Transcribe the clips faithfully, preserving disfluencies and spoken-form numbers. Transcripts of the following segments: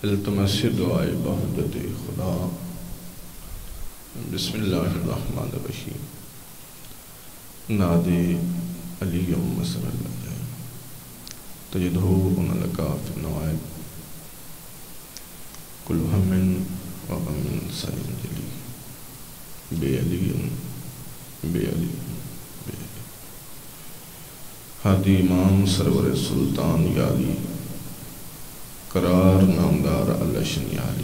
التمس دعائے بہجت خدا بسم اللہ الرحمن الرحیم نادی علی صلی اللہ علیہ تجدہو ان لکا فی النوائب کل ہمن و امن سائن جلی بے علی بے علی بے علی حادی امام سرور سلطان یالی قرار نامدار اللہ شنیالی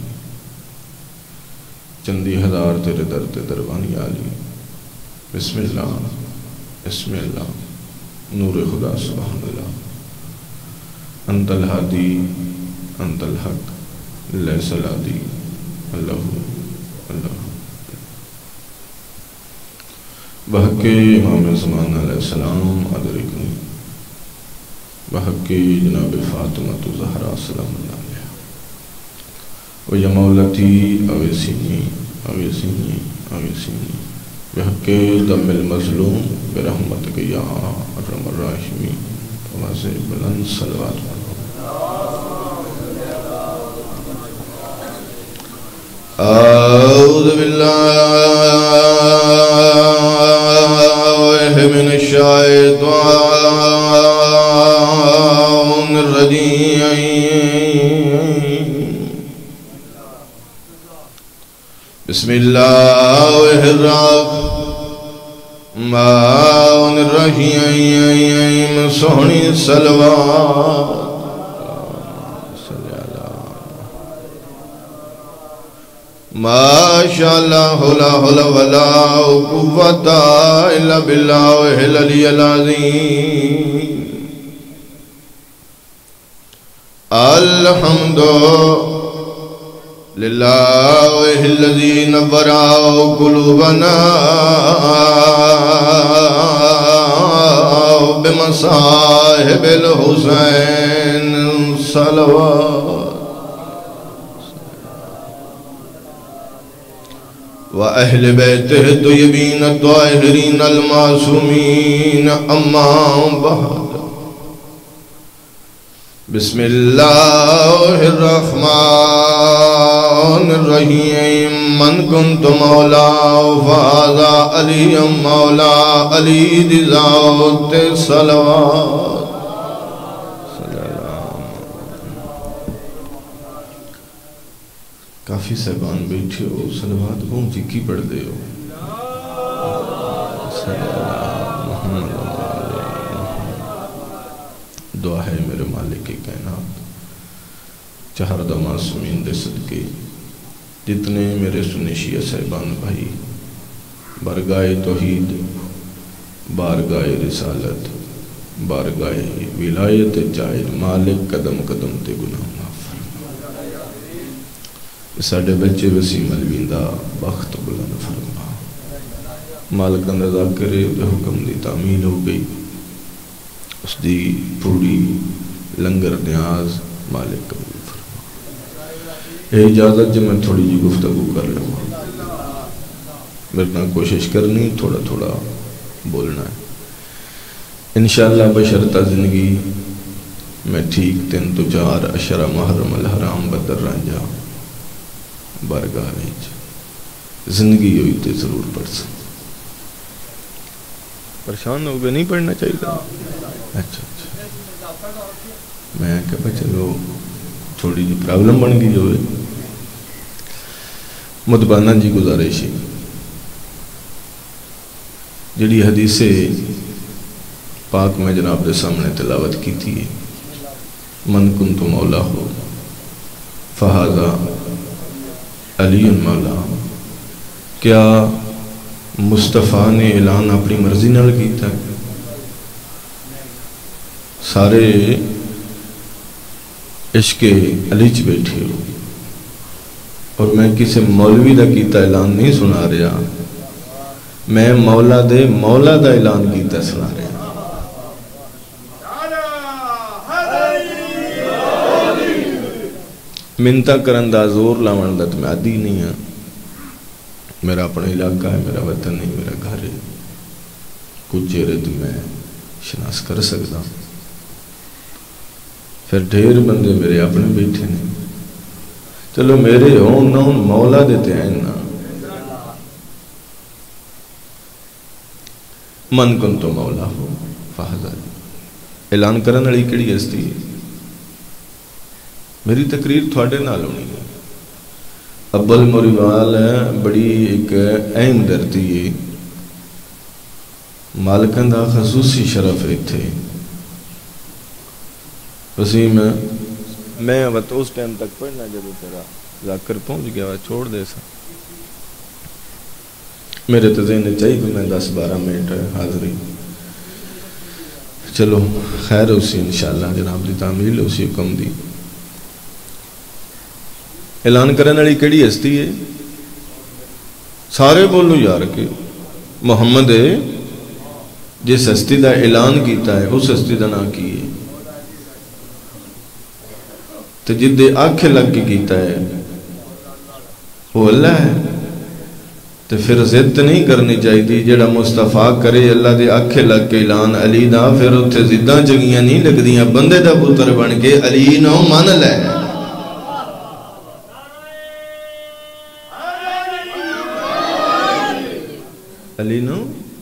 چندی ہزار تیرے در تے دروانی آلی بسم اللہ بسم اللہ نور خدا سبحان اللہ انت الہادی انت الحق لیس الہادی اللہ اللہ بحق امام زمان علیہ السلام ادرکنی بحق جناب فاطمہ زہرا سلام اللہ علیہ و یا مولتی اویسینی اویسینی اویسینی بحق دم المظلوم برحمتک یا ارحم الراحمین واضح بلند صلوات اعوذ باللہ من الشیطان الرجیم بسم اللہ الرحمن الرحیم سونی صلوات ما شاء اللہ لا حول ولا قوة الا باللہ العلی العظیم الحمد للہ الذی نور قلوبنا بمصاحب الحسین صلوات وأهل بيته الطيبين الطاهرين المعصومين أما بعد بسم الله الرحمن الرحيم من كنت مولاه فهذا علي مولى علي ذات الصلوات کافی صاحبان بیٹھے ہو صلوات گونجی کی پڑھ دے ہو دعا ہے میرے مالک کائنات چہر دا معصومین دے صدقے جتنے میرے سنے شیعہ صاحبان بھائی بارگاہ توحید بارگاہ رسالت بارگاہ ولایت جائر مالک قدم قدم تے گناہ ساڑھے بچے وسیم الویندہ بخت بلند فرما مالک رضا کرے دے حکم دی تعمیل ہو گئی اس دی پوری لنگر نیاز مالک قبول فرما اے اجازت جو میں تھوڑی جی گفتگو کر لوں میرے کوشش کرنی تھوڑا تھوڑا بولنا ہے انشاءاللہ بشرطہ زندگی میں ٹھیک تین تو چار اشرہ محرم الحرام بدر رانجا بارگاہ ویچ زندگی ہوئی تے ضرور پڑھ سکتے پریشان ہو گئے نہیں پڑھنا چاہیے تھا اچھا اچھا میں کہا چلو تھوڑی جی پرابلم بن گئی ہوئے مدبانہ جی گزارشی جڑی حدیث پاک میں جناب دے سامنے تلاوت کی تھی من کنت مولا ہو فہذا علی مولا کیا مصطفیٰ نے اعلان اپنی مرضی نال کیتا ہے سارے عشق علی چ بیٹھے ہو اور میں کسی مولوی دا کیتا اعلان نہیں سنا رہا میں مولا دے مولا دا اعلان کیتا سنا رہا منتا کرن دا زور لاون دا میں عادی نہیں ہاں میرا اپنا علاقہ ہے میرا وطن نہیں میرا گھر ہے کچھ چہرے تو میں شناس کر سکتا پھر ڈھیر بندے میرے اپنے بیٹھے نے چلو میرے ہون نہ ہون مولا دیتے ہیں نا من کن تو مولا ہو فہذا اعلان کرن والی کیڑی ہستی ہے میری تقریر تھوڑے نال ہونی ہے ابل موریوال بڑی ایک اہم دھرتی ہے مالکن دا خصوصی شرف اتھے وسیم میں وقت اس ٹائم تک پڑھنا جب تیرا ذاکر پہنچ گیا چھوڑ دے سا میرے تو ذہن چاہیے کہ میں دس بارہ منٹ حاضری چلو خیر اسی انشاءاللہ جناب دی تعمیل اسی حکم دی اعلان کرنے والی کیڑی ہستی ہے سارے بولو یار کے محمد ہے جس ہستی دا اعلان کیتا ہے اس ہستی دا نام کی ہے تو جدے آنکھیں لگ کے کیتا ہے وہ اللہ ہے تو پھر ضد نہیں کرنی چاہیے جڑا مصطفیٰ کرے اللہ دے آنکھیں لگ کے اعلان علی دا پھر اتھے زداں جگیاں نہیں لگ دیاں بندے دا پتر بن کے علی نو مان لے علی نو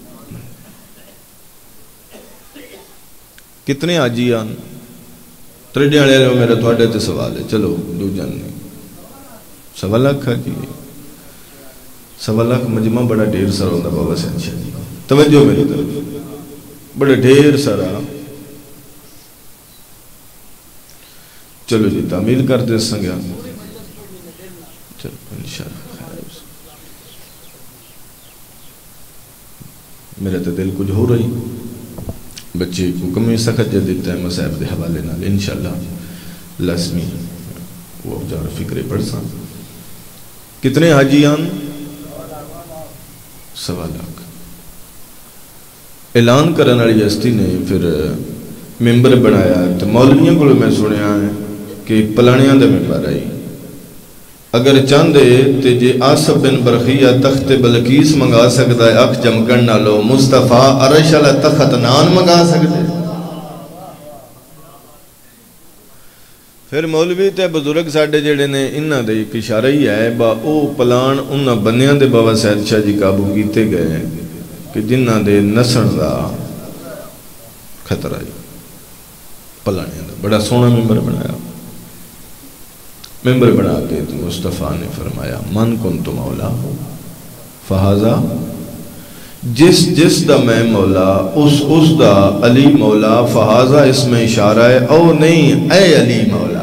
کتنے آجی آن تریڈے آنے لے میرے تھوڑے تے سوال ہے چلو دو جاننے سوال لاکھ جی سوال لاکھ مجمع بڑا ڈھیر سارا ہوندہ بابا سینشا جی توجہ میری طرف بڑا ڈھیر سارا چلو جی تعمیل کر دے سنگیا چلو انشاءاللہ میرے تو دل کچھ ہو رہی بچے کو کمی سخت جا دیتا ہے مسائب دے حوالے نال انشاءاللہ لازمی وہ جار فکرے پڑھ سا کتنے حاجیان سوا لاکھ اعلان کرنے والی ہستی نے پھر ممبر بنایا تو مولویوں کو میں سنیا ہے کہ پلانیاں دا ممبر آئی اگر چاندے تے جے آصف بن برخیہ تخت بلکیس منگا سکتا ہے اکھ جمکن نہ لو مصطفیٰ عرش اللہ تخت نان منگا سکتے پھر مولوی تے بزرگ ساڑھے جڑے نے انہاں دے ایک اشارہ ہی ہے با او پلان انہاں بنیاں دے بابا سید شاہ جی قابو کیتے گئے کہ جنہاں دے نسن دا خطرہ ہے پلانیاں دا بڑا سونا ممبر بنایا ممبر بنا کے تو مصطفیٰ نے فرمایا من کن تو مولا ہو فہذا جس جس دا میں مولا اس اس دا علی مولا فہذا اس میں اشارہ ہے او نہیں اے علی مولا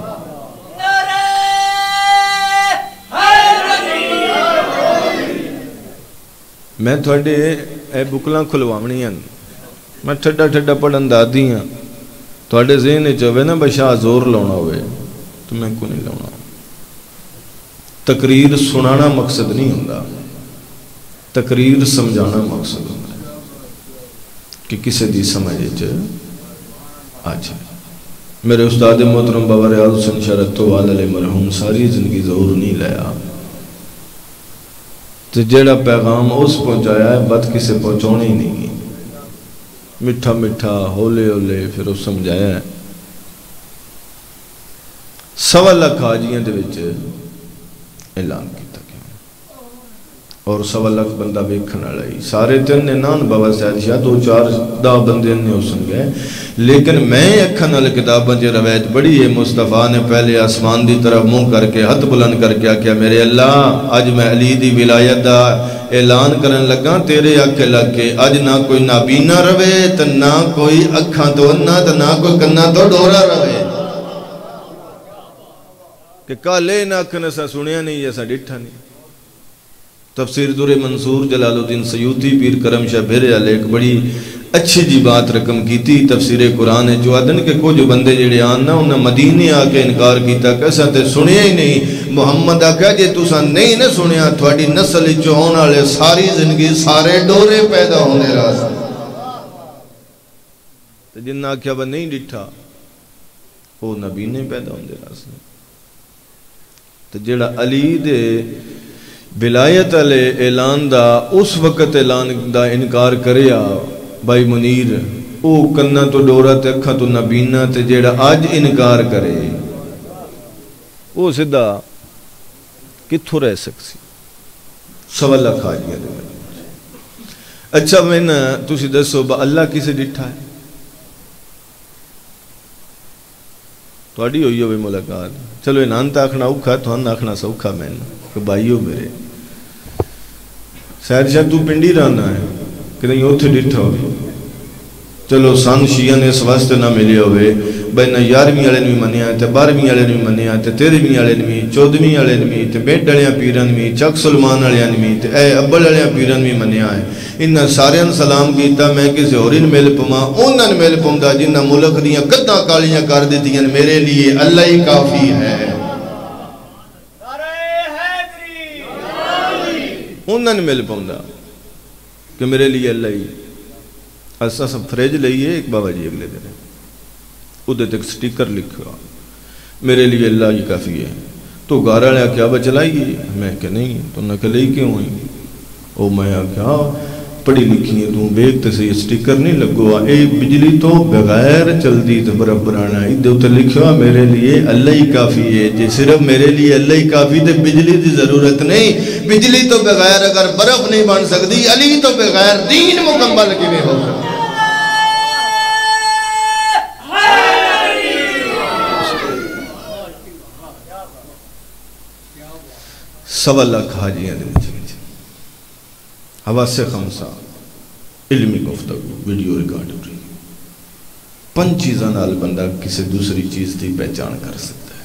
میں تھوڑے اے بکلاں کھلوامنی ہیں میں ٹھڈا ٹھڈا پڑھن دا دی ہیں تھوڑے ذہن چوے نا بشاہ زور لونا ہوئے تو میں کو نہیں لونا تقریر سنانا مقصد نہیں ہوندہ تقریر سمجھانا مقصد ہوندہ کہ کسے دی سمجھے چے آج ہے میرے استاد محترم بابا ریاض حسین شرطو والے مرحوم ساری زندگی ظہور نہیں لیا تو جیڑا پیغام اس پہنچایا ہے بد کسے پہنچونے ہی نہیں مٹھا مٹھا ہولے ہولے پھر اس سمجھایا ہے سوا لاکھ حاجیاں دے وچ اعلان کیتا گیا اور سوا لاکھ بندہ ویکھن والا ہی سارے تین نے نان بابا سید شاہ دو چار دا بندے نے سن گئے لیکن میں اکھن نال کتاباں وچ روایت پڑھی ہے مصطفیٰ نے پہلے آسمان دی طرف منہ کر کے ہاتھ بلند کر کے آکھیا میرے اللہ اج میں علی دی ولایت دا اعلان کرن لگا تیرے آنکھیں لگ کے اج نہ کوئی نابینا رہے تے نہ کوئی اکھاں تو انا تے نہ کوئی کنا تو ڈورا رہے کہ کالے نہ اکھنے سا سنیا نہیں یا سا ڈٹھا نہیں تفسیر در منصور جلال الدین سیوطی پیر کرم شاہ بھیرے والے ایک بڑی اچھی جی بات رقم کی تھی تفسیر قرآن ہے جو آدن کے کچھ بندے جڑے آن نا انہیں مدینے آ کے انکار کیتا کیسا تے سنیا ہی نہیں محمد آکھا جے تسا نہیں نہ سنیا تھوڑی نسل جو ہونے والے ساری زندگی سارے ڈورے پیدا ہونے راستے تو جن آکھیا وہ نہیں ڈٹھا وہ نبی نے پیدا ہونے راستے تو جڑا علی دے ولایت علیہ اعلان دا اس وقت اعلان دا انکار کریا بھائی منیر او کنا تو ڈورا تے اکھا تو نبینا تے جیڑا آج انکار کرے او سدھا کتوں رہ سکسی سوا لاکھ حاجیاں دے میں اچھا میں تسی دسو با اللہ کسے ڈٹھا ہے تھوڑی ہوئی ہوئی ملاقات چلو انہاں تا آکھنا اوکھا تو ہن آکھنا سوکھا میں کہ بھائیو میرے سید شاہ تو پنڈی رہنا ہے کہ نہیں اوتھے ڈٹھا ہوئے چلو سان شیعہ نے اس واسطے نہ ملے ہوئے بھائی نہ یارویں والے بھی منیا تے بارہویں والے بھی منیا تے تیرہویں والے بھی چودہویں والے بھی تے بیٹ والیاں پیران بھی چک سلمان والے بھی تے اے ابل والے پیران بھی منیا ہے انہاں سارے سلام کیتا میں کسی اور ان مل پواں انہاں نے مل پوندا جنہاں ملک دیاں کداں کالیاں کر دتیاں میرے لیے اللہ ہی کافی ہے انہاں نے مل پوندا کہ میرے لیے اللہ ہی ایسا سب فریج لئیے ایک بابا جی اگلے دن ادھے تک سٹیکر لکھا میرے لیے اللہ ہی کافی ہے تو گارا لیا کیا بچلائیے میں کہ نہیں تو نہ کہ لئی کیوں ہوئی او میں کیا پڑھی لکھی ہے تو بیگتے سے یہ سٹیکر نہیں لگوا اے بجلی تو بغیر چل دی تو برابرانا ادھے اتر لکھا میرے لیے اللہ ہی کافی ہے جی صرف میرے لیے اللہ ہی کافی تے بجلی دی ضرورت نہیں بجلی تو بغیر اگر برف نہیں بن سکتی علی تو بغیر دین مکمل کی نہیں ہو سکتی سوا لاکھ حاجیاں دے وچ حواس خمسہ علمی گفتگو ویڈیو ریکارڈ ہو رہی پنج چیزاں نال بندہ کسی دوسری چیز کی پہچان کر سکتا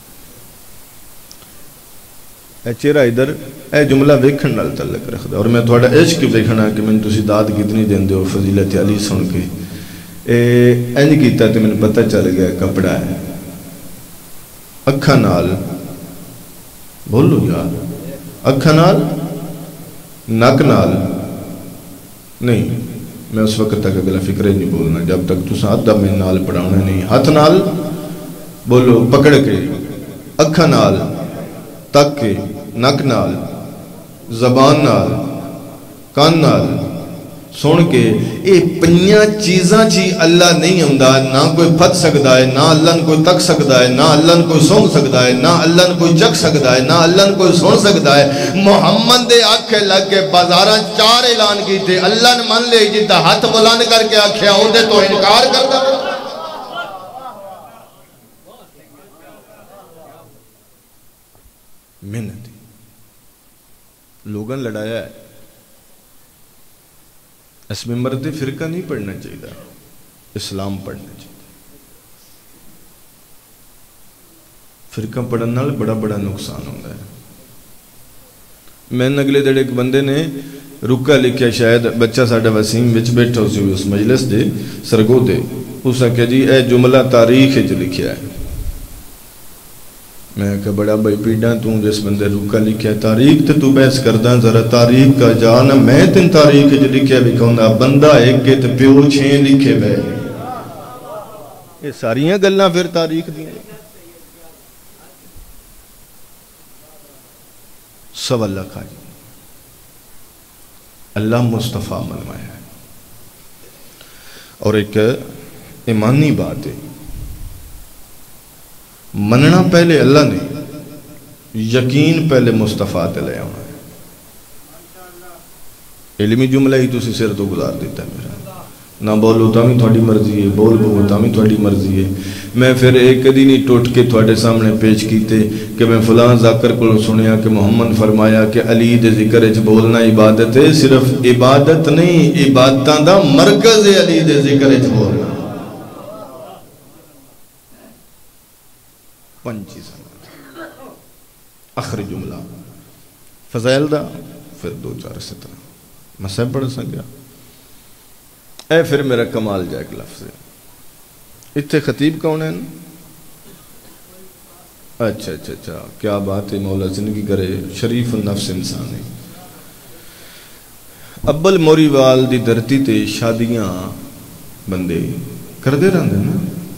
ہے اے چہرہ ادھر اے جملہ ویکھن نال تعلق رکھدا اور میں تھوڑا عشق ویکھنا کہ میں تسی داد کتنی دیندے ہو فضیلت علی سن کے اے انج کیتا تے مینوں پتہ چل گیا کپڑا ہے اکھاں نال بولو یار اکھاں نال نک نال نہیں میں اس وقت تک اگلا فکر ہی نہیں بولنا جب تک تو ساتھ دا میں نال پڑھاؤنا نہیں ہاتھ نال بولو پکڑ کے اکھاں نال تک کے نک نال زبان نال کان نال سن کے اے پنیاں چیزاں چی اللہ نہیں ہوندا نہ کوئی پھت سکدا ہے نہ اللہ نے کوئی تک سکدا ہے نہ اللہ نے کوئی سن سکدا ہے نہ اللہ نے کوئی چک سکدا ہے نہ اللہ نے کوئی سن سکدا ہے محمد دے آنکھیں لگ کے بازاراں چار اعلان کیتے اللہ نے من لے جتا ہاتھ بلند کر کے آکھیا اون دے تو انکار کردا محنت لوگاں لڑایا ہے اس میں مرد فرقہ نہیں پڑھنا چاہیے اسلام پڑھنا چاہیے فرقہ پڑھنے نال بڑا بڑا نقصان ہوتا ہے میں نے اگلے دڑے ایک بندے نے رکا لکھیا شاید بچہ ساڑھا وسیم بچ بیٹھا اسی اس مجلس دے سرگو دے اس نے کہا جی اے جملہ تاریخ جو لکھیا ہے میں کہا بڑا بھائی پیڑا توں جس بندے روکا لکھیا ہے تاریخ تے تو بحث کردہ ذرا تاریخ کا جانا میں تین تاریخ جو لکھیا بھی کہوں بندہ ایک کے تے پیو چھین لکھے بے یہ ساریاں گلنا پھر تاریخ دیں سو اللہ کھا جی اللہ مصطفیٰ منوایا ہے اور ایک ایمانی بات ہے مننا پہلے اللہ نے یقین پہلے مصطفیٰ تے لے آنا ہے علمی جملہ ہی تو اسی سر تو گزار دیتا ہے میرا نہ بولو تامی تھوڑی مرضی ہے بول بولو تامی تھوڑی مرضی ہے میں پھر ایک دن ہی ٹوٹ کے تھوڑے سامنے پیش کیتے کہ میں فلاں ذاکر کو سنیا کہ محمد فرمایا کہ علی دے ذکر اچ بولنا عبادت ہے صرف عبادت نہیں عبادتاں دا مرکز ہے علی دے ذکر اچ بولنا پنچی سنہ آخری جملہ فضائل دا پھر دو چار سترہ میں سب پڑھ سکیا اے پھر میرا کمال جائے ایک لفظ ہے اتھے خطیب کون ہے اچھا اچھا اچھا کیا بات ہے مولا زندگی کرے شریف النفس انسان ہے ابل موری وال دی دھرتی تے شادیاں بندے کر دے رہن دے نا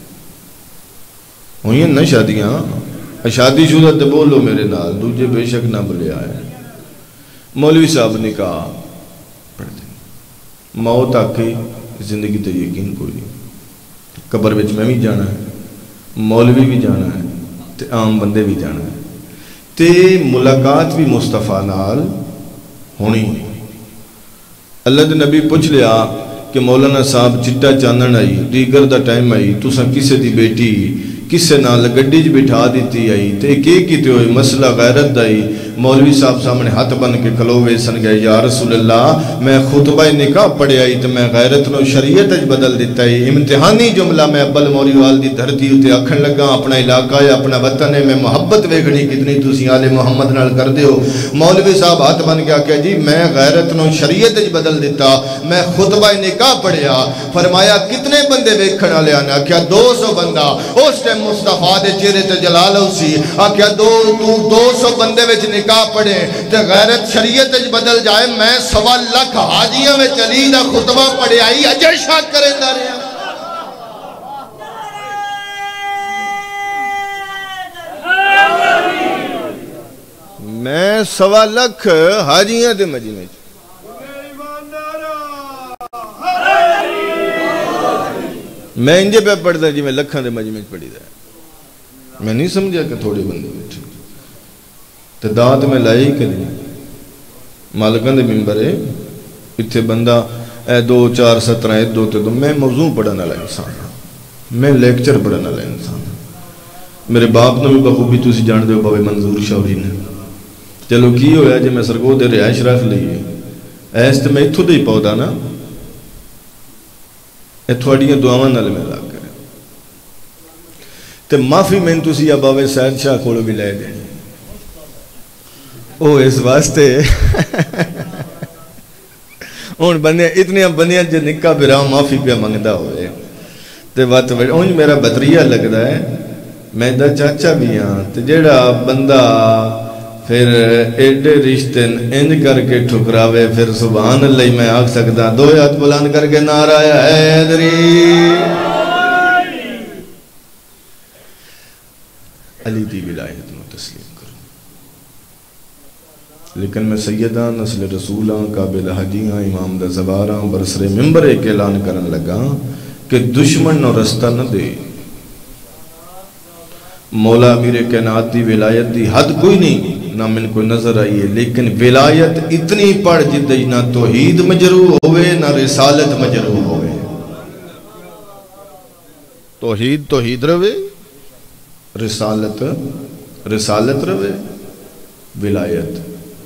ہوئی ہیں نا شادیاں شادی شدہ تے بولو میرے نال دوجے بے شک نہ بلے آئے مولوی صاحب نے کہا پڑھ دیں موت آکے زندگی تے یقین کوئی نہیں قبر وچ میں بھی جانا ہے مولوی بھی جانا ہے تے عام بندے بھی جانا ہے تے ملاقات بھی مصطفیٰ نال ہونی. اللہ دے نبی پوچھ لیا کہ مولانا صاحب چٹا چاندن آئی دیگر دا ٹائم آئی تساں کسے دی بیٹی کسے نال گڈی چ بٹھا دیتی آئی تے کی کیتے ہوئے مسئلہ غیرت دا آئی. مولوی صاحب سامنے ہاتھ بن کے کھلوے سن گئے یا رسول اللہ میں خطبہ نکاح پڑھے آئی تے میں غیرت نو شریعت اج بدل دیتا ہے. امتحانی جملہ میں ابل موری وال دی دھرتی ہوتے اکھن لگا اپنا علاقہ ہے اپنا وطن ہے میں محبت ویکھنی کتنی تسی آل محمد نال کر دیو. مولوی صاحب ہاتھ بن کے آکھیا جی میں غیرت نو شریعت اج بدل دیتا میں خطبہ نکاح پڑھیا. فرمایا کتنے بندے ویکھن والے آنے آکھیا دو سو بندہ. اس ٹائم مصطفیٰ دے چہرے تے جلال ہو سی آکھیا دو تو دو سو بندے وچ نکاح پڑھے تے غیرت شریعت اج بدل جائے میں سوا لکھ حاجیاں وچ علی دا خطبہ پڑھے آئی اجے شاک کریندا رہیا. میں سوا لکھ حاجیاں دے مجمع میں انجے پہ پڑھتا جی میں لکھاں دے مجمع پڑھی دا. میں نہیں سمجھا کہ تھوڑے بندے بیٹھے تو داد میں لائی کہ نہیں. مالکان دے ممبر ہے اتھے بندہ اے دو چار سترہ اے دو تے دو میں موضوع پڑھنا لائے انسان میں لیکچر پڑھنا لائے انسان. میرے باپ نے بھی بخوبی تو سی جان دے ہو بابے منظور شاوری نے چلو کی ہویا جے میں سرگو دے رہائش رکھ لئیے ایس تے میں اتھو دے ہی پودا نا اتھوڑیاں دعاواں نال میں لا کریں تے معافی میں تو سی اباوے سید شاہ کھولو بھی لے دیں او اس واسطے ان بندیاں اتنیاں بندیاں جو نکا براہ معافی پہ منگدہ ہوئے تے بات بڑھ اونج میرا بطریہ لگ رہا ہے میں دا چاچا بھی ہاں تے جیڑا بندہ پھر ایڈے رشتن انج کر کے ٹھکراوے پھر سبحان اللہ میں آگ سکتا دو ہاتھ بلند کر کے نعرہ حیدری. علی دی ولایت میں تسلیم کروں لیکن میں سیدہ نسل رسولاں قابل حجیاں امام دا زباراں برسر ممبر ایک اعلان کرن لگا کہ دشمن نو رستہ نہ دے. مولا امیر کائنات دی ولایت دی حد کوئی نہیں نہ من کوئی نظر آئی ہے لیکن ولایت اتنی پڑھ جدی نہ توحید مجروح ہوئے نہ رسالت مجروح ہوئے. توحید توحید روے رسالت رسالت روے ولایت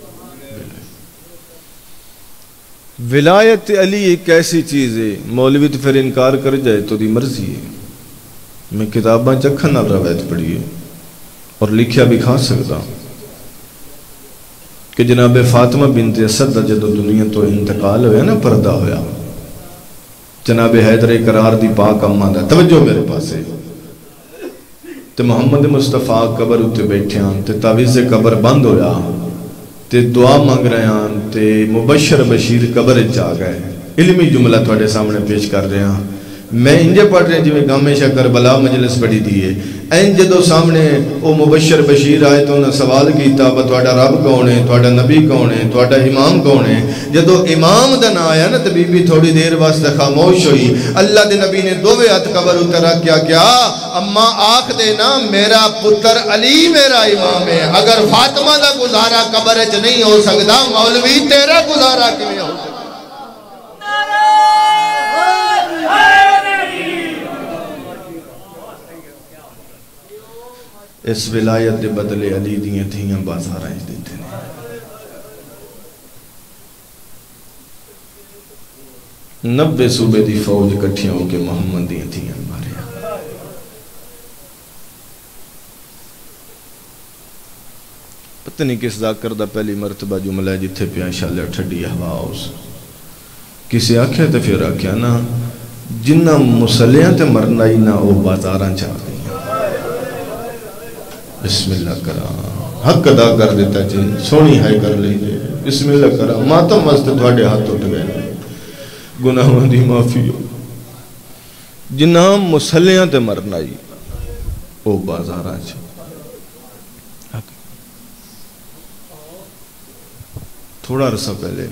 ولایت علی ایک ایسی چیز ہے مولوی تو پھر انکار کر جائے تو دی مرضی ہے. میں کتاباں چکھن نال روایت پڑھی ہے اور لکھیا بھی کھا سکتا کہ جناب فاطمہ بنت اسد جدو دنیا تو انتقال ہویا نا پردہ ہویا جناب حیدر قرار دی پاک اماں دا توجہ میرے پاس ہے تے محمد مصطفیٰ قبر اتے بیٹھے ہیں تے تعویذ قبر بند ہویا تے دعا مانگ رہے ہیں تے مبشر بشیر قبر چاہ گئے. علمی جملہ تھوڑے سامنے پیش کر رہے ہیں میں انجے پڑھ رہے ہیں جو میں گامے شاہ کربلا مجلس پڑھی دیئے این جدو سامنے او مبشر بشیر آئے تو انہوں سوال کیتا با توڑا رب کون ہے توڑا نبی کون ہے توڑا امام کون ہے. جدو امام دن آیا نا تو بی بی تھوڑی دیر واسطہ خاموش ہوئی. اللہ دے نبی نے دووے ہاتھ قبر اترا کیا کیا اما آنکھ دینا میرا پتر علی میرا امام ہے. اگر فاطمہ دا گزارا قبر اچ نہیں ہو سکتا مولوی تیرا گزارا کیوں ہو سکتا. اس ولایت دے بدلے علی دیاں تھیاں بازار آئیں دیتے ہیں. نبے صوبے دی فوج کٹھیاں ہو کے محمد دیاں تھیاں مارے. پتہ نہیں کس ذاکر دا پہلی مرتبہ جملہ جتھے پیاں شالہ ٹھڈی ہوا اس کسی آکھیا تے پھر آکھیا نا جنہ مسلیاں تے مرنائی نا او بازاراں چاہ گئی. بسم اللہ کرا حق ادا کر دیتا جی سونی ہائی کر لیجئے بسم اللہ کرا ماتم واسطے تھوڑے ہاتھ اٹھ گئے گناہوں دی معافی ہو جنہ مسلیاں تے مرنائی او بازاراں چاہ. تھوڑا عرصہ پہلے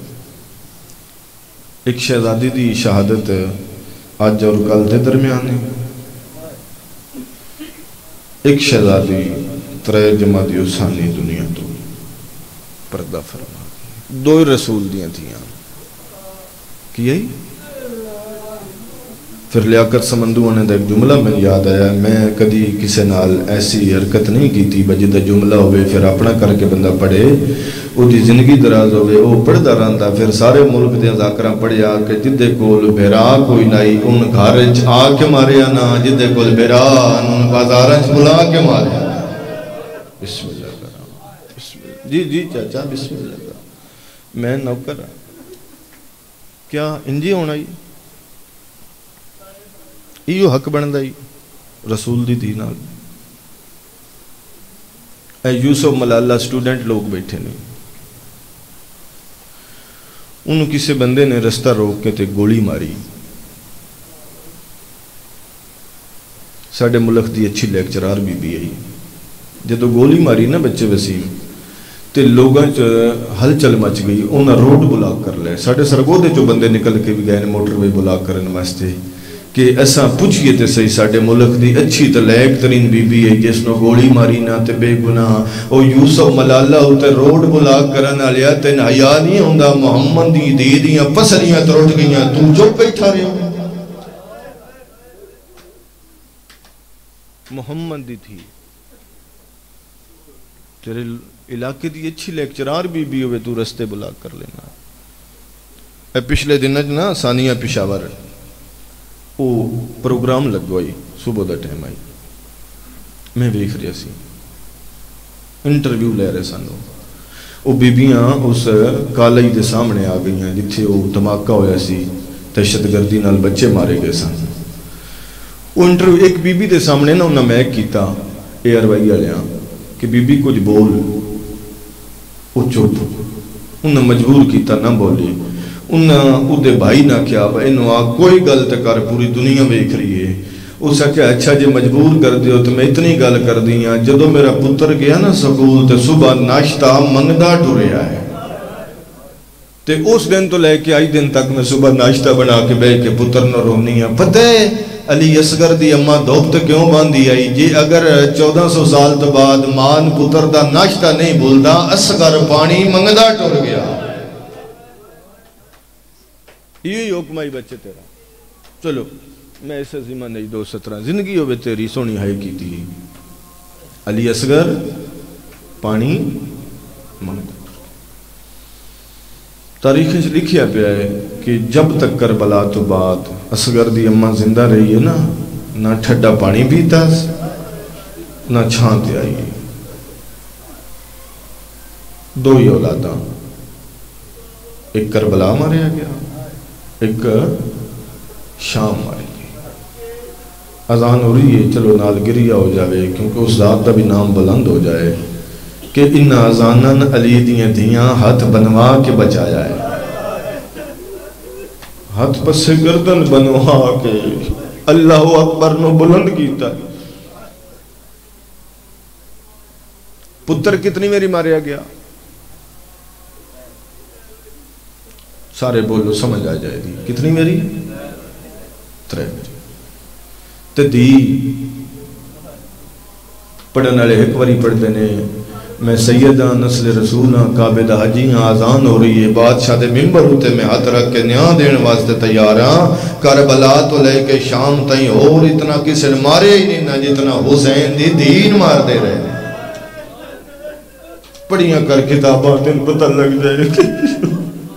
ایک شہزادی دی شہادت آج اور کل دے درمیان ہے. ایک شہزادی ترے جماعتی اسانی دنیا پردہ فرما گئی. دو رسول دیاں تھیاں کی آئی. پھر لیاقت سمندو نے دا ایک جملہ میں یاد آیا. میں کدی کسے نال ایسی حرکت نہیں کی تھی بجے دا جملہ ہوئے پھر اپنا کر کے بندہ پڑھے وہ دی زندگی دراز ہوئے وہ پڑھدا رہندا. پھر سارے ملک دے ذاکراں پڑھیا کہ جدے کول بھیرا کوئی نائی ان گھر وچ آ کے ماریا نا, جدے کول بھیرا ان بازاراں وچ بلا کے ماریا. بسم اللہ کرام. بسم اللہ. جی جی چاچا بسم اللہ کرام. میں نوکر ہاں. کیا انجی ہونا ہی ایو حق بندا ہی رسول دی دھی نال. اے یوسف ملالہ سٹوڈنٹ لوگ بیٹھے نہیں. انہوں کسی بندے نے رستہ روک کے تے گولی ماری. ساڑھے ملک دی اچھی لیکچرار بھی بھی آئی. جدو گولی ماری نا بچے وسیم تے لوگاں ہل چل مچ گئی. انہاں روڈ بلاک کر لے. ساڑھے سرگو دے جو بندے نکل کے بھی گئے موٹر وے بلاک کرنے واسطے کہ ایسا پوچھئے تے صحیح ساڑھے ملک دی اچھی تلیک ترین بی بی ہے جس نو گولی ماری نا تے بے گناہ او یوسف ملالہ ہوتے روڈ بلاک کرنا لیا تے نحیا نہیں ہوندہ محمد دی دی دیاں پسلیاں تروٹ گئیاں تو جو بیٹھا رہے ہو. محمد دی تھی تیرے علاقے دی اچھی لیکچرار بھی بھی ہوئے تو رستے بلاک کر لینا. اے پچھلے دن نا ثانیہ پشاور وہ پروگرام لگوائی صبح دا ٹائم آئی. میں دیکھ رہا سی انٹرویو لے رہے سن. وہ بیبیاں اس کالج دے سامنے آ گئی ہیں جتھے وہ دھماکہ ہویا سی دہشت گردی نال بچے مارے گئے سن. وہ انٹرویو ایک بی بی دے سامنے نا انہاں میک کیتا ایئر وائی والیاں کہ بی بی کچھ بول. وہ چپ. انہاں مجبور کیتا نہ بولی. انہاں اودے بھائی نہ کیا انہوں آ کوئی گل تے کر پوری دنیا ویکھ رہی ہے. اس نے کہا اچھا جی مجبور کر دیو تو میں اتنی گل کر دی ہاں جدو میرا پتر گیا نا سکول تے صبح ناشتہ منگدا ٹریا ہے تے اس دن تو لے کے آئی دن تک میں صبح ناشتہ بنا کے بے کے پتر نہ رونی ہاں. پتہ ہے علی اصغر دی اماں دھوپ تے کیوں باندھی آئی جی اگر چودہ سو سال تو بعد مان پتر دا ناشتہ نہیں بولدا اصغر پانی منگدا ٹر گیا. یہ حکمائی بچے تیرا. چلو میں ایسا ذمہ نہیں دو سترہ زندگی ہوئے تیری سونی ہائی کی تھی. علی اصغر پانی منگو. تاریخ سے لکھیا پہ ہے کہ جب تک کربلا تو بعد اصغر دی اماں زندہ رہی ہے نا نہ ٹھڈا پانی پیتا نہ چھانتے آئی. دو ہی اولاداں. ایک کربلا ماریا گیا ایک شام ماری گئی. اذان ہو رہی ہے چلو نال گریہ ہو جاوے کیونکہ اس ذات کا بھی نام بلند ہو جائے کہ ان اذانن علی دیاں دیاں ہاتھ بنوا کے بچایا ہے. ہاتھ پس گردن بنوا کے اللہ اکبر نو بلند کیتا. پتر کتنی میری ماریا گیا سارے بولو سمجھ آ جائے دی کتنی میری ترے میری تے دی پڑھن والے ایک واری پڑھتے نے میں سیدہ نسل رسولہ کعبہ حجی ہاں آزان ہو رہی ہے بادشاہ دے ممبر ہوتے میں ہاتھ رکھ کے نیاں دین واسطے تیار ہاں کربلا تو لے کے شام تائیں اور اتنا کسی نے مارے ہی نہیں نہ جتنا حسین دی دین مار دے رہے پڑھیاں کر کتاباں دن پتہ لگ جائے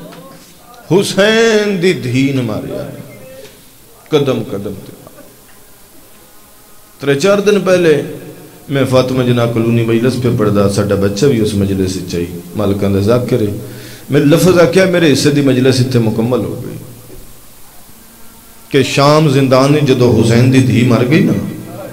حسین دی دھین ماریا قدم قدم ترے چار دن پہلے میں فاطمہ جناح کلونی مجلس پہ پڑھدا ساڈا بچہ بھی اس مجلس چاہی مالکان دا ذاکر ہے میں لفظ آکیا میرے حصے دی مجلس اتنے مکمل ہو گئی کہ شام زندانی جدو حسین دی دھی مر گئی نا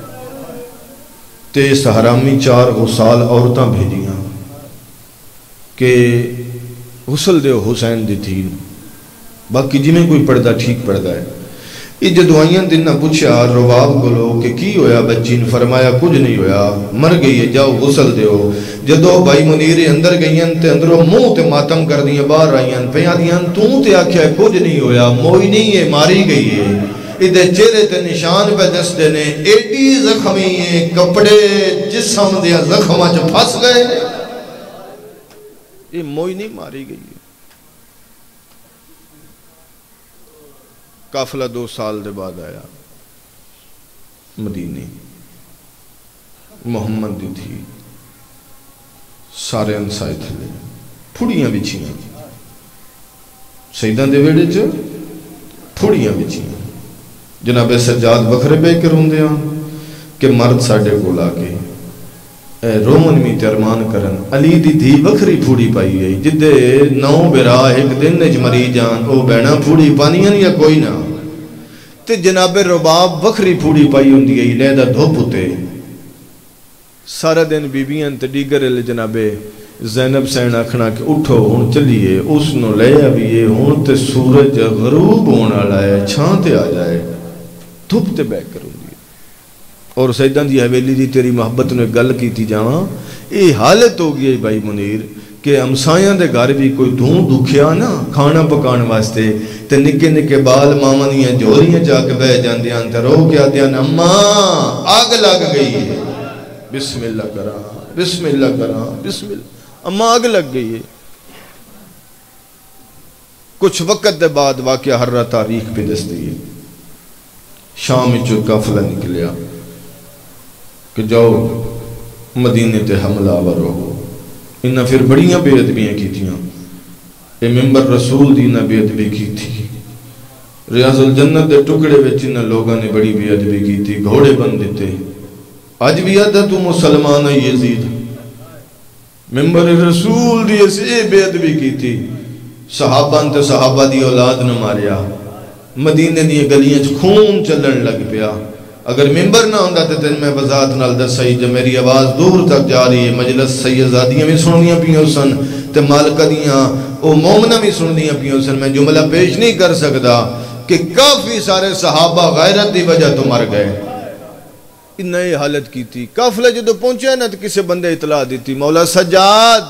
تے سہرامی چار غسال عورتاں بھیجیاں کہ غسل دیو حسین دی دھین باقی جی میں کوئی پڑھدا ٹھیک پڑھدا ہے. یہ جدوائیاں دن نہ پوچھا رواب کو لو کہ کی ہویا بچی نے فرمایا کچھ نہیں ہویا مر گئی ہے جاؤ غسل دیو. جدو بھائی منیر اندر گئیاں تے اندروں منہ تے ماتم کر دیاں باہر آئیاں پہ آدیاں تو تے آکھیا کچھ نہیں ہویا موئی نہیں ہے ماری گئی ہے. ادھے چہرے تے نشان پہ دس دینے ایڈی زخمی ہیں کپڑے جسم دیا زخمہ جو پھس گئے. یہ موئی نہیں ماری گئی ہے۔ قافلہ دو سال دے بعد آیا مدینے، محمد دی تھی، سارے انسائے تھلے پھوڑیاں بچھیاں، سیدان دے ویڑے چ پھوڑیاں بچھیاں، جناب سجاد بکھرے بے کر ہوں دیا کہ مرد ساڑھے کو لاکے اے رومن می ترمان کرن علی دی دھی بکھری پھوڑی پائی گئی، جدے نو برا ایک دن نج مری جان او بینا پھوڑی پانیاں یا کوئی نہ تے جناب رباب بکھری پھوڑی پائی ہوں دی لیدہ دھوپ ہوتے سارا دن بی بیاں تے دیگر لے جناب زینب سین آکھنا کہ اٹھو ہون چلیے اس نو لے ابھیے ہون تے سورج غروب ہونا لائے چھانتے آ جائے دھوپ تے بیک کروں دی اور سیدان دی حویلی دی تیری محبت نے گل کی تھی جاواں اے حالت ہو گئی بھائی منیر کہ ہمسایاں دے گھر بھی کوئی دھون دکھیا نا کھانا پکان واسطے تے نکے نکے بال ماما دیاں جوریاں جا کے بہ جاندیاں تے رو کے آدیاں اماں آگ لگ گئی ہے، بسم اللہ کرا بسم اللہ کرا بسم اللہ، اماں آگ لگ گئی ہے۔ کچھ وقت دے بعد واقعہ ہر رہا تاریخ پہ دستی ہے، شام جو قافلہ نکلیا کہ جاؤ مدینے تے حملہ آور ہو، انہاں پھر بڑیاں بے ادبیاں کی تھیاں، اے ممبر رسول دینا بے ادبی کی تھی، ریاض الجنت دے ٹکڑے وچ انہاں لوگاں نے بڑی بے ادبی کی تھی، گھوڑے بند دیتے، آج بھی آدھا تو مسلمان یزید ممبر رسول دی اسے بے ادبی کی تھی، صحابہ انت صحابہ دی اولاد نہ ماریا، مدینے دی گلیاں خون چلن لگ پیا، اگر ممبر نہ ہوندہ تے تین میں وضاحت نال دسائی جب میری آواز دور تک جا رہی ہے، مجلس سیدزادیاں بھی سننیاں پیوں سن تے مالکہ دیاں او مومنہ بھی سننیاں پیوں سن، میں جملہ پیش نہیں کر سکتا کہ کافی سارے صحابہ غیرت دی وجہ تو مر گئے، انہیں یہ حالت کی تھی۔ قافلہ جدو پہنچے نا تو کسے بندے اطلاع دیتی مولا سجاد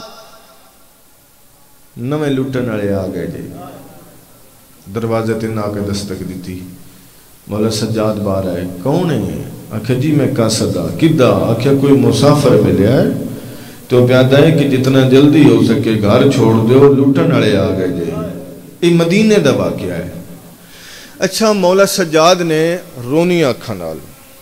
نویں لٹن والے آ گئے جی، دروازے تے نہ کے دستک دیتی، مولا سجاد بار آئے، کون ہے؟ آکھا جی میں قاصدہ، کدہ؟ آکھا کوئی مسافر ملیا ہے تو پیادہ ہے کہ جتنا جلدی ہو سکے گھر چھوڑ دیو، لٹن والے آ گئے جی، یہ مدینے دا واقعہ ہے۔ اچھا مولا سجاد نے رونی آنکھاں نال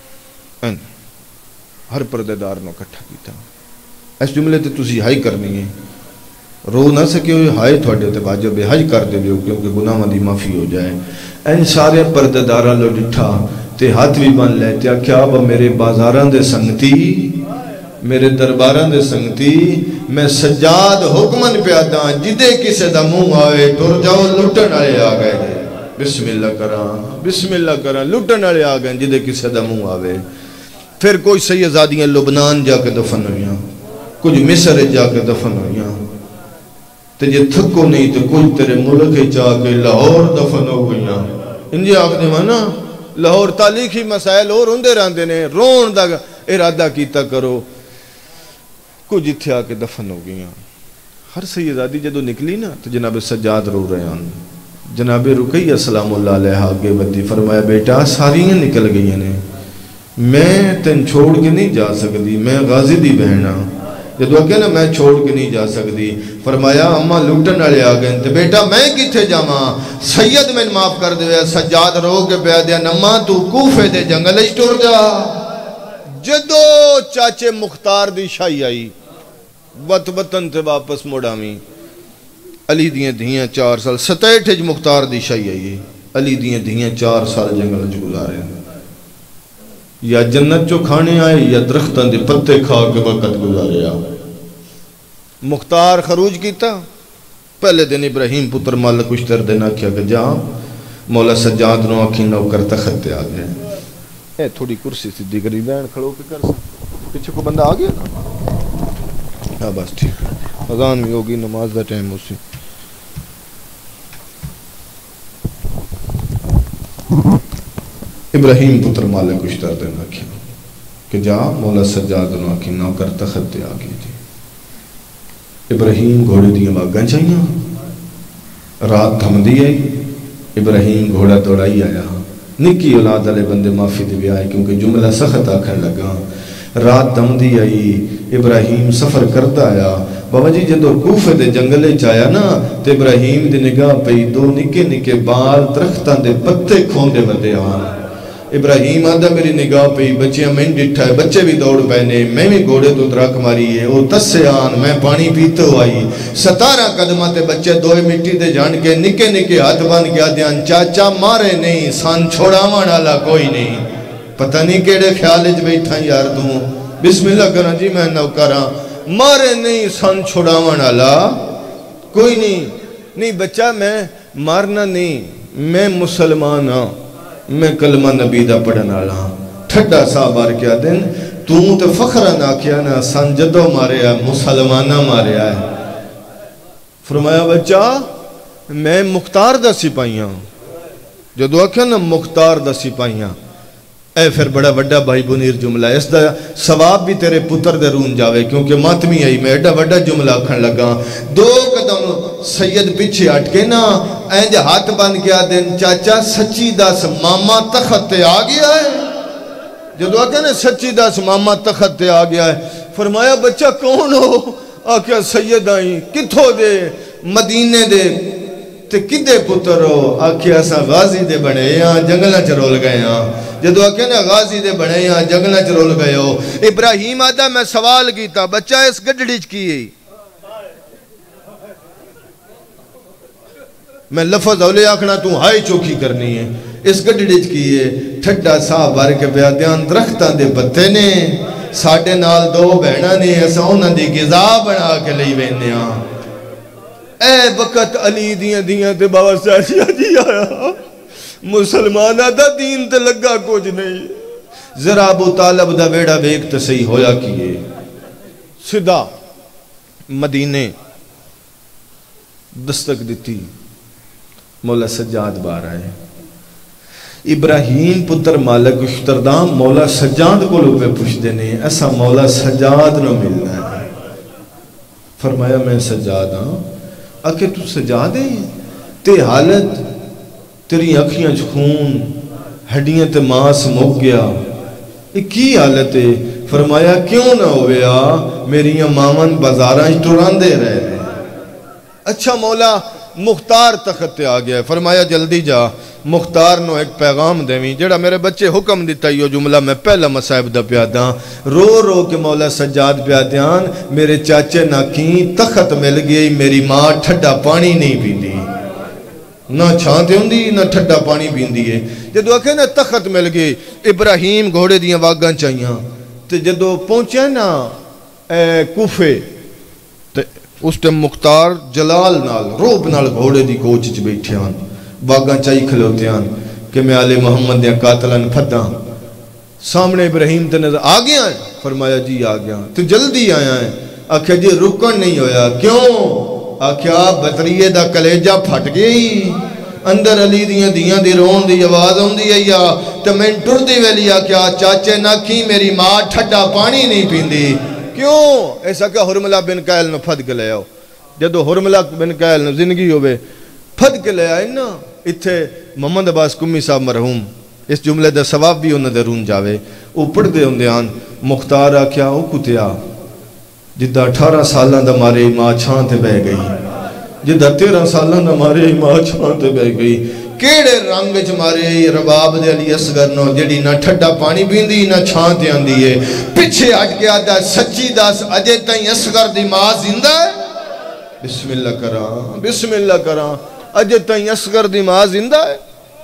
ہر پردے دار نو کٹھا کیتا، اس جملے تے تسی ہائی کرنی ہے، رو نہ سکے ہوئے ہائے تھوڑے تے واجب حج کر دے بیو کیونکہ گناہ دی معافی ہو جائے۔ این سارے پردے دارہ لو ڈٹھا تے ہاتھ بھی بن لے تے کیا اب میرے بازاران دے سنگتی میرے درباران دے سنگتی میں سجاد حکمن پیادا جدے کسے دا منہ آوے ٹر جاؤ لٹن آئے آ گئے، بسم اللہ کران بسم اللہ کران لٹن آئے آ گئے جدے کسے دا منہ آوے۔ پھر کوئی سیدزادیاں لبنان جا کے دفن ہوئیاں، کچھ مصر جا کے دفن ہوئیاں، تے جے تھکو نہیں تو کوئی تیرے ملک جا کے لاہور دفن ہو گئیاں، انجھے آگ دے مانا لاہور تالیخی مسائل اور اندے راندے نے رون دا ارادہ کیتا کرو، کچھ اتھے آ کے دفن ہو گئیاں۔ ہر سیدزادی جدو نکلی نا تو جناب سجاد رو رہے ہیں، جناب رقیہ سلام اللہ علیہ آگے بدی فرمایا بیٹا ساریاں نکل گئی نے، میں تن چھوڑ کے نہیں جا سکتی، میں غازی دی بہنا، جدو اگے نا میں چھوڑ کے نہیں جا سکتی، فرمایا اماں لوٹن والے آ گئے تے بیٹا میں کتھے جاواں، سید میں معاف کر دے، سجاد رو کے پیا دیا نماں تو کوفے دے جنگل اچ ٹر جا۔ جدو چاچے مختار دی شاہی آئی وط وطن تے واپس موڑامی، علی دیاں دھیاں چار سال ستیٹھ اج مختار دی شاہی آئی، علی دیاں دھیاں چار سال جنگل اچ گزارے، یا جنت جو کھانے آئے یا درختان دے پتے کھا کے وقت گزارے آ۔ مختار خروج کیتا، پہلے دن ابراہیم پتر مالک اشتر دینا کیا کہ جا مولا سجاد نو آکھی نوکر تخت آ گئے، اے تھوڑی کرسی سیدھی کری بین کھڑو کے کر سکتے، پیچھے کو بندہ آ گیا نا، ہاں بس ٹھیک ہے، اذان بھی ہوگی نماز دا ٹائم اسی۔ ابراہیم پتر مالک اشتر دینا کیا کہ جا مولا سجاد نو آکھی نوکر تخت آ گئی جی۔ ابراہیم گھوڑے دیاں باگاں چاہیاں، رات تھم دی آئی، ابراہیم گھوڑا دوڑائی آیا، نکی اولاد علیہ بندے معافی دے بھی آئے کیونکہ جملہ سخت آکھن لگا، رات تھم دی آئی، ابراہیم سفر کرتا آیا، بابا جی جدو کوفے دے جنگلے چایا نا تے ابراہیم دی نگاہ پئی دو نکے نکے بال درختاں دے پتے کھوندے ودے آن ابراہیم آدھا میری نگاہ پئی بچیاں میں ڈٹھا ہے بچے بھی دوڑ پہنے میں بھی گھوڑے تو درک ماری ہے وہ تسے آن میں پانی پیتے ہو آئی ستارہ قدمہ تے بچے دوئے مٹی دے جان کے نکے نکے ہاتھ بان گیا دیان چاچا مارے نہیں سان چھوڑا مانا کوئی نہیں پتہ نہیں کیڑے خیالج بیٹھا یار توں بسم اللہ کرنا جی میں نوکرہ مارے نہیں سان چھوڑا مانا کوئی نہیں نہیں بچہ میں مارنا نہیں میں مسلمان ہاں میں کلمہ نبی دا پڑھنا لہاں ٹھڑا صاحب آر کیا دن توں تے فخرہ نہ کیا نا سنجدو مارے ہے مسلمانہ مارے ہے فرمایا بچہ میں مختار دا سپاہیاں جو دعا کیا نا مختار دا سپاہیاں اے پھر بڑا بڑا بھائی بنیر جملہ اس دا ثواب بھی تیرے پتر دے رون جاوے کیونکہ ماتمی آئی میں ایڈا بڑا جملہ کھن لگا دو قدم سید پیچھے ہٹ کے نا اینج ہاتھ بن گیا دن چاچا سچی داس ماما تخت تے آ گیا ہے جو دعا کہنے سچی داس ماما تخت تے آ گیا ہے فرمایا بچہ کون ہو آکیا سید آئیں کتھو دے مدینے دے تے کدے پتر ہو آکیا سا غازی دے بڑے یہاں جنگلہ چرول گئے ہاں جدو آکے نا غازی دے بڑے یہاں جنگلہ چرول گئے ہو ابراہیم آدھا میں سوال کیتا بچہ اس گڈڑیچ کیے میں لفظ اولے آکھنا تو ہائی چوکی کرنی ہے اس گڈڑیچ کیے ٹھٹا صاحب بار کے بیادیان درختان دے پتے نے ساڑھے نال دو بہنہ نے ایسا انہاں دی غذا بنا کے لئی وینے ہاں اے وقت علی دیاں دیاں تے بابا سیشیہ جی آیا مسلمانہ دا دین تے لگا کچھ نہیں ذرا ابو طالب دا ویڑا ویک تے صحیح ہویا کیے صدا مدینے دستک دیتی مولا سجاد بار آئے ابراہیم پتر مالک اشتردام مولا سجاد کو لو پہ پوچھ دینے ایسا مولا سجاد نہ ملنا ہے فرمایا میں سجاد ہاں اکے تو سجاد ہے تے حالت تیری اکھیاں خون ہڈیاں تے ماس مک گیا یہ کی حالت ہے فرمایا کیوں نہ ہویا میری مامن بازاراں ٹران دے رہے رہے اچھا مولا مختار تخت آ گیا ہے فرمایا جلدی جا مختار نو ایک پیغام دیویں جڑا میرے بچے حکم دیتا یہ جملہ میں پہلا مسائب دا پیاداں رو رو کے مولا سجاد پیادیان میرے چاچے نہ کیں تخت مل گئی میری ماں ٹھڈا پانی نہیں پیندی نہ چھانتے ہوں دی نہ ٹھڈا پانی پیندی ہے جدو آکھے نا تخت مل گئی ابراہیم گھوڑے دیاں واگاں چاہیاں تو جدو پہنچے نا اے کوفے اس ٹیم مختار جلال نال روب نال گھوڑے دی کوچ چ بیٹھے ہن باغاں چائی کھلوتے ہن کہ میں آل محمد دے قاتلن پھداں سامنے ابراہیم تے نظر آ گیا ہے فرمایا جی آ گیا تو جلدی آیا ہے آکھیا جی رکن نہیں ہویا کیوں آکھیا بطریے دا کلیجہ پھٹ گئی اندر علی دیاں دیاں دی رون دی آواز ہوندی ہے یا تے میں ٹر دی ویلی آکھیا چاچے نہ کی میری ماں ٹھڈا پانی نہیں پیندی کیوں ایسا کہ حرملہ بن قائل نو پھد کے لے آؤ جدو حرملہ بن قائل نو زندگی ہوئے پھد کے لے آئے نا اتھے محمد عباس کمی صاحب مرحوم اس جملے دا ثواب بھی انہوں نے رون جاوے او پڑھ دے ہوں دیان مختار آکیا او کتیا جدہ اٹھارہ سالہ دا مارے ماں چھان تے بہ گئی جدہ تیرہ سالہ دا مارے ماں چھان تے بہ گئی کیڑے رنگ چ مارے رباب دے علی اصغر نو جڑی نہ ٹھڈا پانی پیندی نہ چھان تے آندی ہے پیچھے ہٹ کے آدھا سچی دس اجے تائیں اصغر دی ماں زندہ ہے بسم اللہ کراں بسم اللہ کراں اجے تائیں اصغر دی ماں زندہ ہے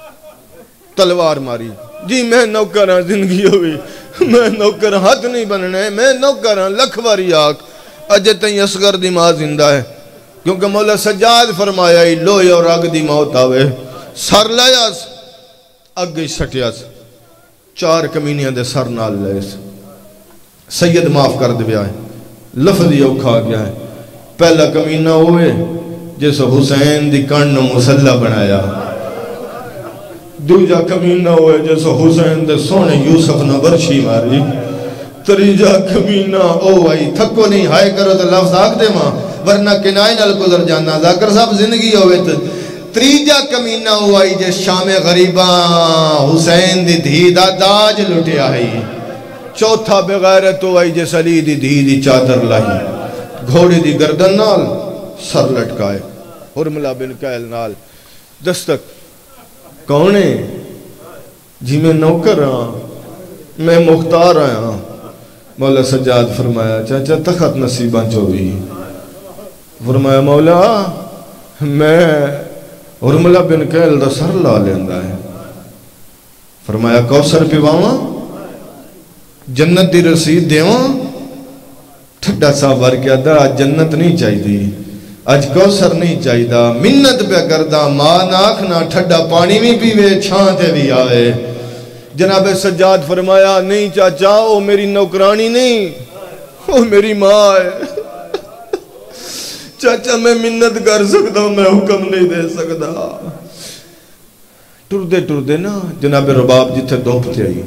تلوار ماری جی میں نوکراں زندگی ہوئی میں نوکراں ہاتھ نہیں بننے میں نوکراں لکھ واری آکھ اجے تائیں اصغر دی ماں زندہ ہے کیونکہ مولا سجاد فرمایا ہی لوئی اور آگ دی موت آوے سر لائیاس اگئی سٹیاس چار کمینیاں دے سر نال لائیس سید معاف کر دے بیا ہے لفظ یہ اکھا گیا ہے پہلا کمینہ ہوئے جیسے حسین دی کن مسلح بنایا دوجا کمینہ ہوئے جیسے حسین دے سونے یوسف نہ برشی ماری تریجا کمینہ او آئی تھکو نہیں ہائے کرو تو لفظ آگ دے ماں ورنہ کنائی نال گزر جانا ذاکر صاحب زندگی ہوئے تو تریجا کمینہ ہوائی جے شام غریباں حسین دی دھی دا داج لٹیا ہے چوتھا بغیرت ہوائی جے سلی دی دھی دی چادر لائی گھوڑے دی گردن نال سر لٹکائے حرملہ بن قیل نال دستک کونے جی میں نوکر ہاں میں مختار آیا مولا سجاد فرمایا چاچا تخت نصیبہ چوئی فرمایا مولا میں حرملہ بن قیل دا سر لا لیندہ ہے فرمایا کوثر پیواں جنت دی رسید دیواں ٹھڈا صاحب ور کیا دا آج جنت نہیں چاہی دی آج کوثر نہیں چاہی دا منت پہ کردہ ماں ناکھنا ٹھڈا پانی بھی پیوے چھانتے بھی آئے جناب سجاد فرمایا نہیں چاچا وہ میری نوکرانی نہیں وہ میری ماں ہے چاچا میں منت کر سکتا ہوں میں حکم نہیں دے سکتا ٹر دے ٹر دے نا جناب رباب جتھے دوپتے آئی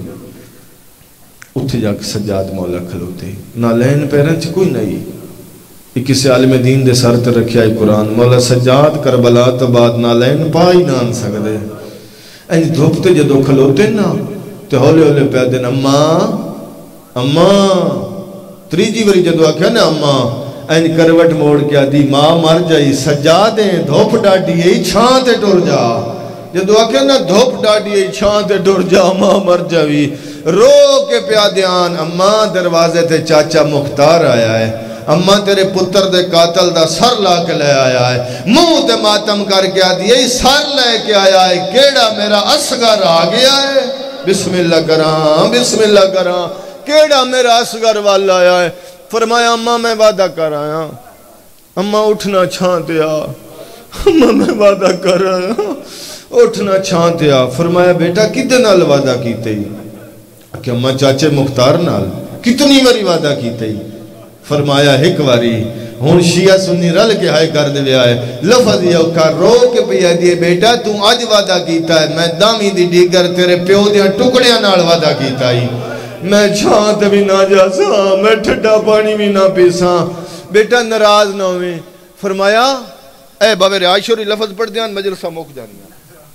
اتھے جا کے سجاد مولا کھلوتے نالین پیرنچ کوئی نہیں ایک کسی عالم دین دے سر تے رکھیا ہے قرآن مولا سجاد کربلا تو بعد نالین پائی نہ آن سکتے این دھوپتے جدو کھلوتے نا تے ہولے ہولے پیدے نا اماں اماں تریجی وری جدو آکھیا نا اماں این کروٹ موڑ کیا دی ماں مر جائی سجادیں دھوپ ڈاٹی ای چھان تے ٹر جا جدو آکھیا نا دھوپ ڈاٹی ای چھان تے ٹر جا ماں مر جاوی رو کے پیادیان اماں دروازے تے چاچا مختار آیا ہے اماں تیرے پتر دے قاتل دا سر لا کے لے آیا ہے منہ تے ماتم کر کے آدھی یہی سر لے کے آیا ہے کیڑا میرا اصغر آ گیا ہے بسم اللہ کرام بسم اللہ کرام کیڑا میرا اصغر والا آیا ہے فرمایا اماں میں وعدہ کر آیا اماں اٹھنا چھانتے آ اماں میں وعدہ کر آیا اٹھنا چھانتے آ فرمایا بیٹا کتے نال وعدہ کیتے ہی کہ اماں چاچے مختار نال کتنی واری وعدہ کیتے ہی فرمایا ایک واری ہون شیعہ سنی رل کے ہائے کر دے آئے لفظ یہ اوکا رو کے پیا دیئے بیٹا تو آج وعدہ کیتا ہے میں دامی دی دیگر تیرے پیو دیاں ٹکڑیاں نال وعدہ کیتا ہی میں چھانت بھی نہ جاسا میں ٹھٹا پانی بھی نہ پیسا بیٹا نراز نہ ہوئے فرمایا اے بابے رعاشوری لفظ پڑھ دیاں مجلسہ موک جانیا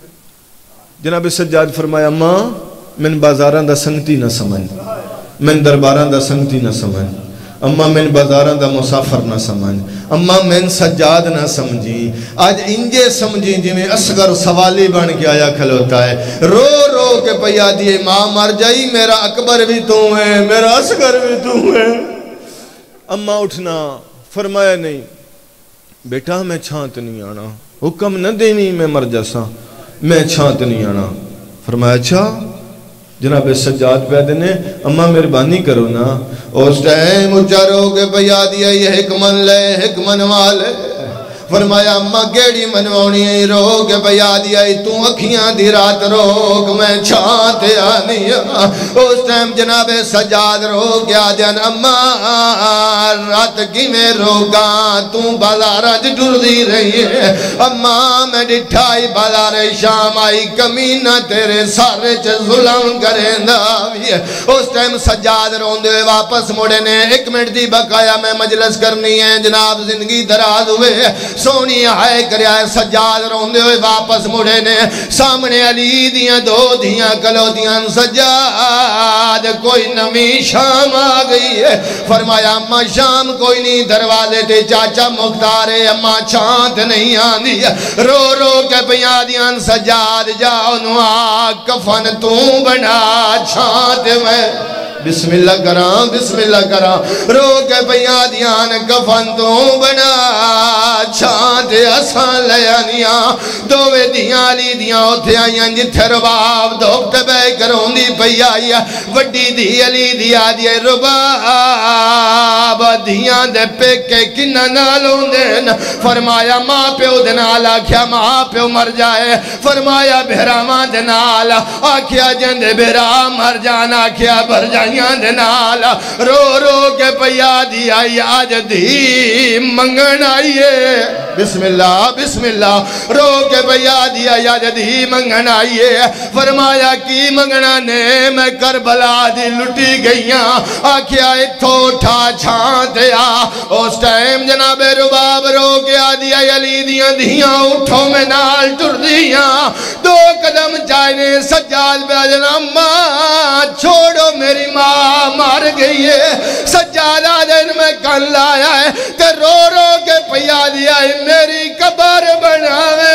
جناب سجاد فرمایا ماں من بازاران دا سنگتی نہ سمجھ من درباران دا سنگتی نہ سمجھ اماں من بازاران دا مسافر نہ سمجھ اماں من سجاد نہ سمجھی آج انجے سمجھی جی میں اصغر سوالی بن کے آیا کھلوتا ہے رو رو کے پیا دیئے ماں مر جائی میرا اکبر بھی تو ہے میرا اصغر بھی تو ہے اماں اٹھنا فرمایا نہیں بیٹا میں چھانت نہیں آنا حکم نہ دینی میں مر جاسا میں چھانت نہیں آنا فرمایا اچھا جناب سجاد پیدے نے اماں مہربانی کرو نا اس ٹائم اچارو کے پیا دیا یہ حکمن لے حکمن والے فرمایا اماں گیڑی منوانی ہے رو کے پیا دیا تو اکھیاں دی رات روک میں چھانتے آنی اس ٹائم جناب سجاد رو کے آدھیان اماں رات کی میں روکا تو بازارہ جڑ دی رہی ہے اماں میں ڈٹھائی بازار شام آئی کمینہ تیرے سارے چے ظلم کریں داوی ہے اس ٹائم سجاد روندے واپس مڑے نے ایک منٹ دی بقایا میں مجلس کرنی ہے جناب زندگی دراز ہوئے سونی آئے کریا ہے سجاد روندے ہوئے واپس مڑے نے سامنے علی دیاں دو دیاں کلو دیاں سجاد کوئی نمی شام آ گئی ہے فرمایا اماں شام کوئی نہیں دروازے تے چاچا مختار ہے اماں چھانت نہیں آندی رو رو کے پیا دیاں سجاد جاؤ نوا کفن تو بنا چھانت میں بسم اللہ کرام بسم اللہ کرام رو کے پیا دیان کفن تو بنا چھانت اسان لیانیاں دووے دیاں لی دیاں ہوتے آئیاں جتھے رباب دوکتے بے کرون دی پیا آئیاں وڈی دی علی دیا دیے رباب دیاں دے پیکے کنہ نالوں دین فرمایا ماں پیو دنال آکھیا ماں پیو مر جائے فرمایا بہرامان دنال آکھیا جندے بہرام مر جانا آکھیا بھر جائے دنالا رو رو کے پیا دی آئی آج دی منگن آئیے بسم اللہ بسم اللہ رو کے پیا دی آئی آج دی منگن آئیے فرمایا کی منگنا نے میں کربلا دی لٹی گئیاں آکھیا اتھو اٹھا چھانتے آ اس ٹائم جناب رباب رو کے آدھی آئی علی دیاں دیاں اٹھو میں نال ٹر دیاں دو قدم چاہنے سجاد پہ آجنا ماں چھوڑو میری ماں ماں مار گئی ہے سجادہ دن میں کن لایا ہے تے رو رو کے پیا دیا ہے میری قبر بناوے